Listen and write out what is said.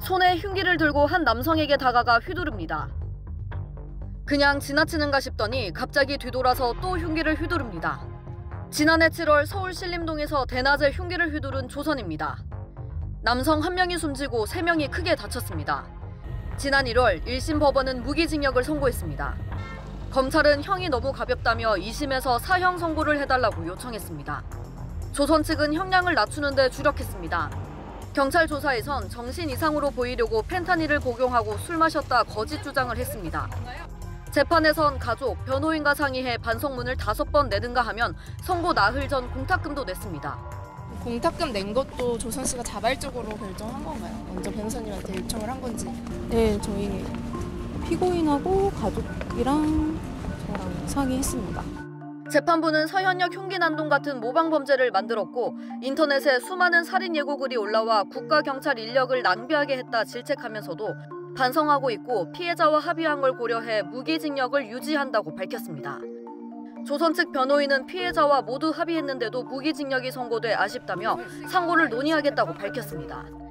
손에 흉기를 들고 한 남성에게 다가가 휘두릅니다. 그냥 지나치는가 싶더니 갑자기 뒤돌아서 또 흉기를 휘두릅니다. 지난해 7월 서울 신림동에서 대낮에 흉기를 휘두른 조선입니다. 남성 1명이 숨지고 3명이 크게 다쳤습니다. 지난 1월 1심 법원은 무기징역을 선고했습니다. 검찰은 형이 너무 가볍다며 2심에서 사형 선고를 해달라고 요청했습니다. 조선 측은 형량을 낮추는 데 주력했습니다. 경찰 조사에선 정신 이상으로 보이려고 펜타닐을 복용하고 술 마셨다 거짓 주장을 했습니다. 재판에선 가족, 변호인과 상의해 반성문을 5번 내든가 하면 선고 나흘 전 공탁금도 냈습니다. 공탁금 낸 것도 조선 씨가 자발적으로 결정한 건가요? 먼저 변호사님한테 요청을 한 건지? 네, 저희 피고인하고 가족이랑 저랑 상의했습니다. 재판부는 서현역 흉기 난동 같은 모방 범죄를 만들었고 인터넷에 수많은 살인 예고글이 올라와 국가경찰 인력을 낭비하게 했다 질책하면서도 반성하고 있고 피해자와 합의한 걸 고려해 무기징역을 유지한다고 밝혔습니다. 조선 측 변호인은 피해자와 모두 합의했는데도 무기징역이 선고돼 아쉽다며 상고를 논의하겠다고 밝혔습니다.